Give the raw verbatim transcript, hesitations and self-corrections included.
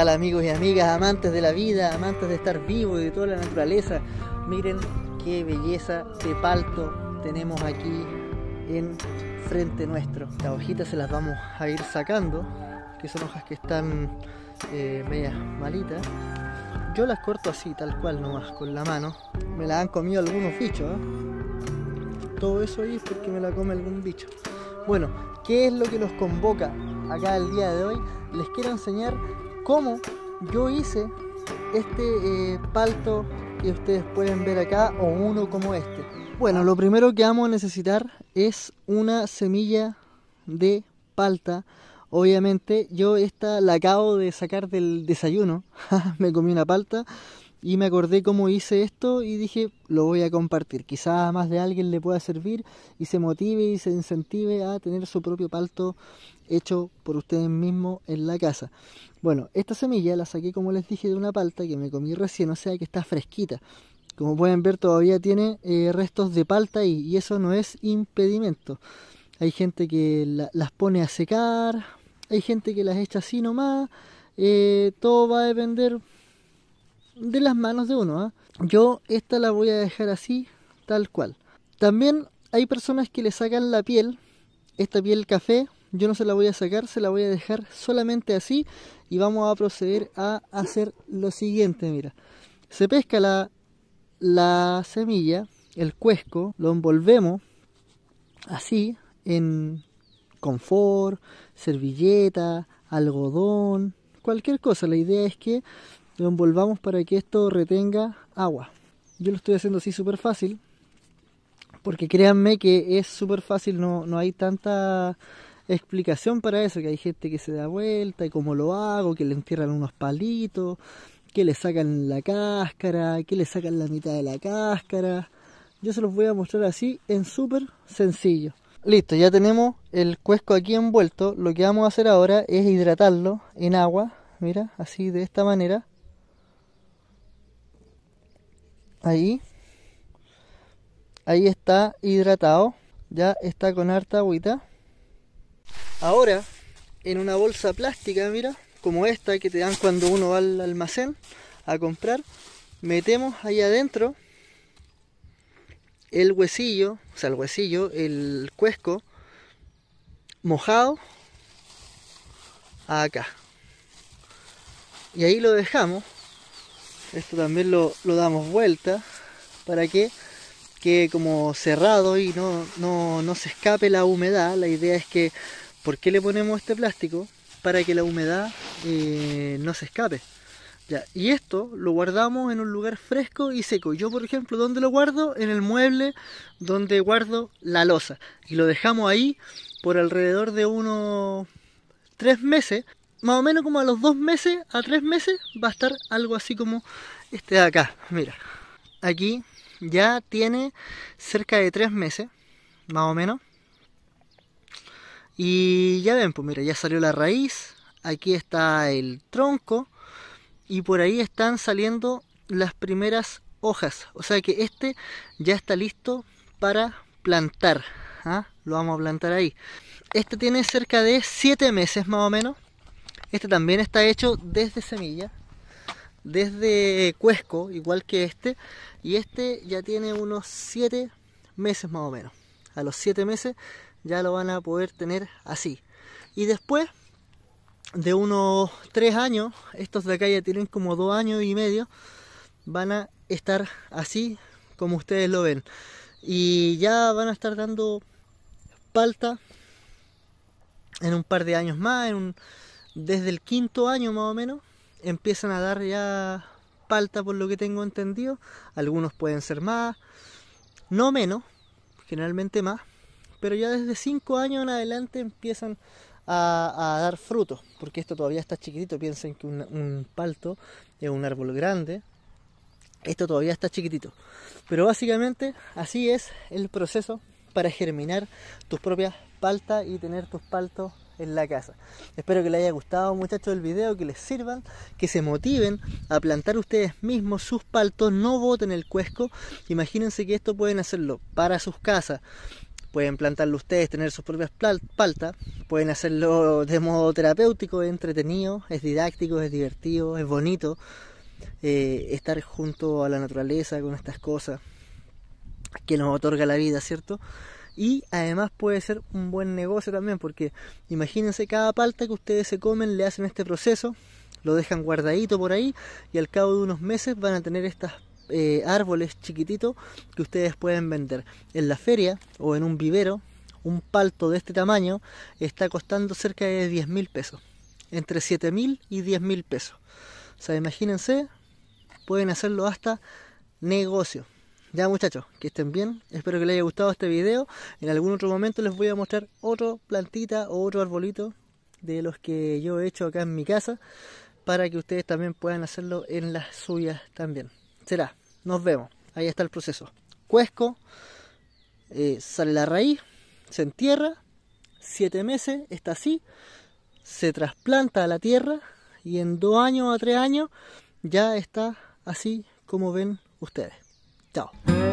tal, amigos y amigas, amantes de la vida, amantes de estar vivos y de toda la naturaleza? Miren qué belleza de palto tenemos aquí en frente nuestro. Las hojitas se las vamos a ir sacando, que son hojas que están eh, medias malitas. Yo las corto así, tal cual nomás, con la mano. Me la han comido algunos bichos, ¿eh? Todo eso ahí es porque me la come algún bicho. Bueno, ¿qué es lo que nos convoca acá el día de hoy? Les quiero enseñar cómo yo hice este eh, palto que ustedes pueden ver acá, o uno como este. Bueno, lo primero que vamos a necesitar es una semilla de palta. Obviamente yo esta la acabo de sacar del desayuno. Me comí una palta y me acordé cómo hice esto y dije, lo voy a compartir. Quizás a más de alguien le pueda servir y se motive y se incentive a tener su propio palto hecho por ustedes mismos en la casa. Bueno, esta semilla la saqué, como les dije, de una palta que me comí recién, o sea que está fresquita. Como pueden ver, todavía tiene eh, restos de palta y, y eso no es impedimento. Hay gente que la, las pone a secar, hay gente que las echa así nomás. Eh, todo va a depender de las manos de uno, ¿eh? Yo esta la voy a dejar así, tal cual. También hay personas que le sacan la piel, esta piel café. Yo no se la voy a sacar, se la voy a dejar solamente así. Y vamos a proceder a hacer lo siguiente, mira. Se pesca la, la semilla, el cuesco, lo envolvemos así en confort, servilleta, algodón, cualquier cosa. La idea es que lo envolvamos para que esto retenga agua. Yo lo estoy haciendo así súper fácil, porque créanme que es súper fácil, no, no hay tanta explicación para eso, que hay gente que se da vuelta y cómo lo hago, que le entierran unos palitos, que le sacan la cáscara, que le sacan la mitad de la cáscara. Yo se los voy a mostrar así en súper sencillo. Listo, ya tenemos el cuesco aquí envuelto. Lo que vamos a hacer ahora es hidratarlo en agua, mira, así de esta manera. Ahí, ahí está hidratado, ya está con harta agüita. Ahora, en una bolsa plástica, mira, como esta que te dan cuando uno va al almacén a comprar, metemos ahí adentro el huesillo, o sea el huesillo, el cuesco mojado acá. Y ahí lo dejamos. Esto también lo, lo damos vuelta para que quede como cerrado y no, no, no se escape la humedad. La idea es que, ¿por qué le ponemos este plástico? Para que la humedad eh, no se escape. Ya, y esto lo guardamos en un lugar fresco y seco. Yo, por ejemplo, ¿dónde lo guardo? En el mueble donde guardo la loza. Y lo dejamos ahí por alrededor de unos tres meses. Más o menos como a los dos meses, a tres meses, va a estar algo así como este de acá. Mira, aquí ya tiene cerca de tres meses, más o menos. Y ya ven, pues mira, ya salió la raíz. Aquí está el tronco. Y por ahí están saliendo las primeras hojas. O sea que este ya está listo para plantar. ¿Ah? Lo vamos a plantar ahí. Este tiene cerca de siete meses más o menos. Este también está hecho desde semilla, desde cuesco, igual que este. Y este ya tiene unos siete meses más o menos. A los siete meses ya lo van a poder tener así. Y después de unos tres años, estos de acá ya tienen como dos años y medio, van a estar así como ustedes lo ven. Y ya van a estar dando palta en un par de años más, en un, desde el quinto año más o menos, empiezan a dar ya palta por lo que tengo entendido. Algunos pueden ser más, no menos, generalmente más, pero ya desde cinco años en adelante empiezan A, a dar frutos, porque esto todavía está chiquitito. Piensen que un, un palto es un árbol grande, esto todavía está chiquitito, pero básicamente así es el proceso para germinar tus propias paltas y tener tus paltos en la casa. Espero que les haya gustado, muchachos, el video, que les sirvan, que se motiven a plantar ustedes mismos sus paltos, no boten el cuesco. Imagínense que esto pueden hacerlo para sus casas, pueden plantarlo ustedes, tener sus propias paltas, pueden hacerlo de modo terapéutico, es entretenido, es didáctico, es divertido, es bonito eh, estar junto a la naturaleza con estas cosas que nos otorga la vida, ¿cierto? Y además puede ser un buen negocio también, porque imagínense cada palta que ustedes se comen, le hacen este proceso, lo dejan guardadito por ahí y al cabo de unos meses van a tener estas eh, árboles chiquititos que ustedes pueden vender en la feria o en un vivero. Un palto de este tamaño está costando cerca de diez mil pesos, entre siete mil y diez mil pesos. O sea, imagínense, pueden hacerlo hasta negocio. Ya muchachos, que estén bien, espero que les haya gustado este video. En algún otro momento les voy a mostrar otra plantita o otro arbolito de los que yo he hecho acá en mi casa, para que ustedes también puedan hacerlo en las suyas también. Será, nos vemos, ahí está el proceso. Cuesco, eh, sale la raíz, se entierra, siete meses, está así, se trasplanta a la tierra y en dos años a tres años ya está así como ven ustedes. Chao.